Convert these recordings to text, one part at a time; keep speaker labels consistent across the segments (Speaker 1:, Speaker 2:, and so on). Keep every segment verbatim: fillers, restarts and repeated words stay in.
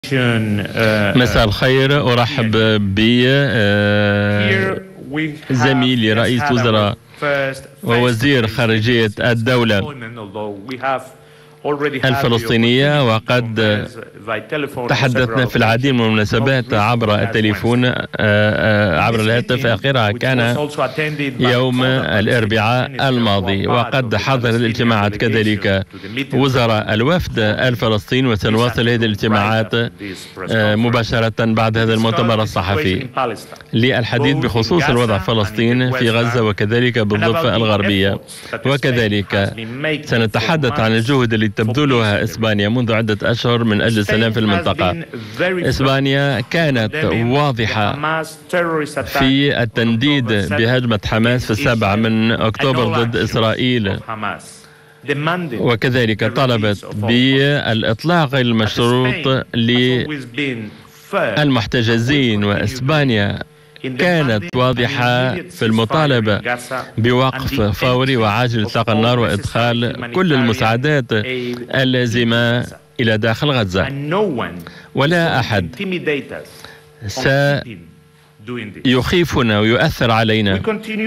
Speaker 1: مساء الخير. أرحب بزميلي رئيس وزراء ووزير خارجية الدولة الفلسطينية، وقد تحدثنا في العديد من المناسبات عبر التليفون عبر الهاتف. آخرها كان يوم الأربعاء الماضي، وقد حضر الاجتماعات كذلك وزراء الوفد الفلسطيني، وسنواصل هذه الاجتماعات مباشرة بعد هذا المؤتمر الصحفي للحديث بخصوص الوضع فلسطين في غزة وكذلك بالضفة الغربية. وكذلك سنتحدث عن الجهود التي تبذلها إسبانيا منذ عدة أشهر من أجل السلام في المنطقة. إسبانيا كانت واضحة في التنديد بهجمة حماس في السابع من أكتوبر ضد إسرائيل، وكذلك طلبت بالإطلاق المشروط للمحتجزين. وإسبانيا كانت واضحة في المطالبة بوقف فوري وعاجل إطلاق النار وإدخال كل المساعدات اللازمة إلى داخل غزة، ولا أحد سيخيفنا ويؤثر علينا.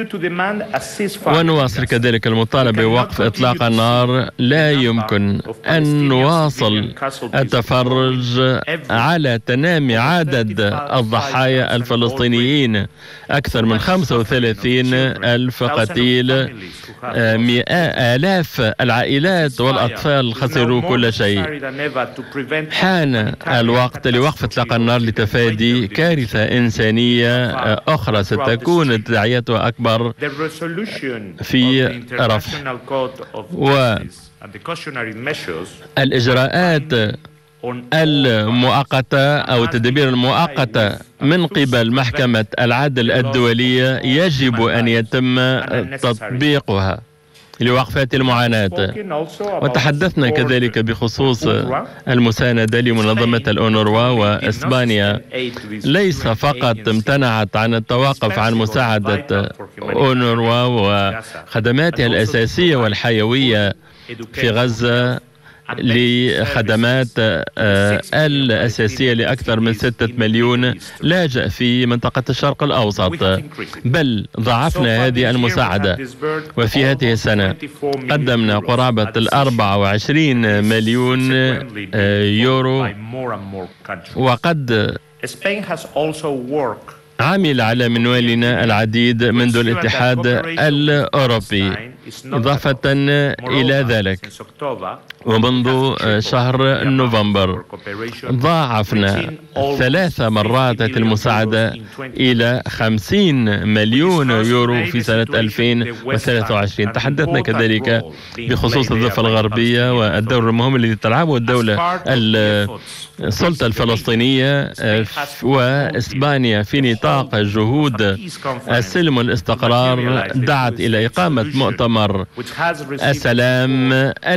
Speaker 1: ونواصل كذلك المطالبة بوقف إطلاق النار. لا يمكن أن نواصل التفرج على تنامي عدد الضحايا الفلسطينيين، أكثر من خمسة وثلاثين ألف قتيل، مئة آلاف العائلات والأطفال خسروا كل شيء. حان الوقت لوقف إطلاق النار لتفادي كارثة إنسانية أخرى ستكون تداعياتها أكبر في رفح. والإجراءات المؤقتة أو التدابير المؤقتة من قبل محكمة العدل الدولية يجب أن يتم تطبيقها لوقف المعاناة. وتحدثنا كذلك بخصوص المساندة لمنظمة الأونروا. وإسبانيا ليس فقط امتنعت عن التوقف عن مساعدة أونروا وخدماتها الأساسية والحيوية في غزة لخدمات الأساسية لأكثر من ستة مليون لاجئ في منطقة الشرق الأوسط، بل ضاعفنا هذه المساعدة. وفي هذه السنة قدمنا قرابة الأربعة وعشرين مليون يورو، وقد عمل على منوالنا العديد منذ الاتحاد الأوروبي. إضافة إلى ذلك، ومنذ شهر نوفمبر ضاعفنا ثلاث مرات المساعدة إلى خمسين مليون يورو في سنة ألفين وثلاثة وعشرين. تحدثنا كذلك بخصوص الضفة الغربية والدور المهم الذي تلعبه الدولة السلطة الفلسطينية وإسبانيا في نطاق جهود السلم والاستقرار. دعت إلى إقامة مؤتمر السلام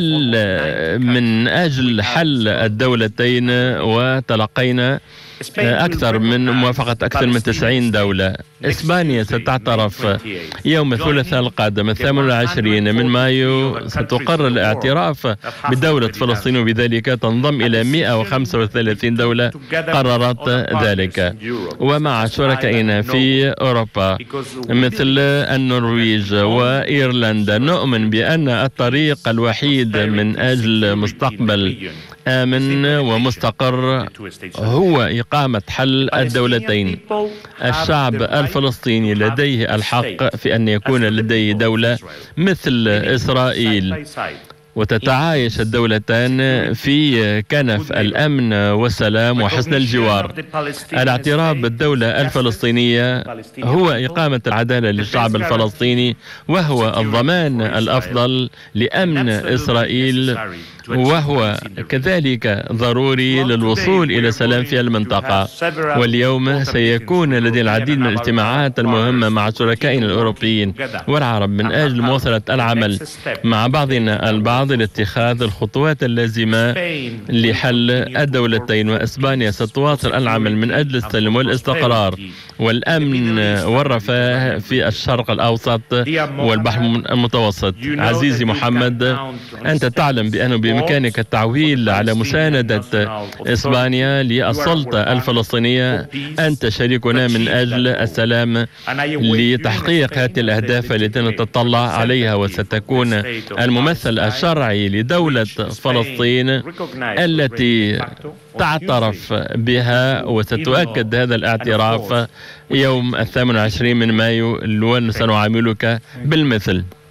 Speaker 1: من أجل حل الدولتين، وتلقينا أكثر من موافقة أكثر من تسعين دولة. إسبانيا ستعترف يوم الثلاثاء القادم الثامن والعشرين من مايو، ستقرر الاعتراف بدولة فلسطين، وبذلك تنضم إلى مئة وخمسة وثلاثين دولة قررت ذلك. ومع شركائنا في أوروبا مثل النرويج وإيرلندا نؤمن بأن الطريق الوحيد من أجل مستقبل آمن ومستقر هو إقامة حل الدولتين. الشعب الفلسطيني لديه الحق في أن يكون لديه دولة مثل إسرائيل، وتتعايش الدولتان في كنف الأمن والسلام وحسن الجوار. الاعتراف بالدولة الفلسطينية هو إقامة العدالة للشعب الفلسطيني، وهو الضمان الأفضل لأمن إسرائيل، وهو كذلك ضروري للوصول إلى سلام في المنطقة. واليوم سيكون لدينا العديد من الاجتماعات المهمة مع شركائنا الأوروبيين والعرب من أجل مواصلة العمل مع بعضنا البعض الماضي لاتخاذ الخطوات اللازمة لحل الدولتين، وإسبانيا ستواصل العمل من أجل السلم والاستقرار والأمن والرفاه في الشرق الأوسط والبحر المتوسط. عزيزي محمد، أنت تعلم بأنه بإمكانك التعويل على مساندة إسبانيا للسلطة الفلسطينية. أنت شريكنا من أجل السلام لتحقيق هذه الأهداف التي نتطلع عليها، وستكون الممثل الشرعي لدولة فلسطين التي تعترف بها، وستؤكد هذا الاعتراف يوم الثامن والعشرين من مايو، وسنعاملك بالمثل.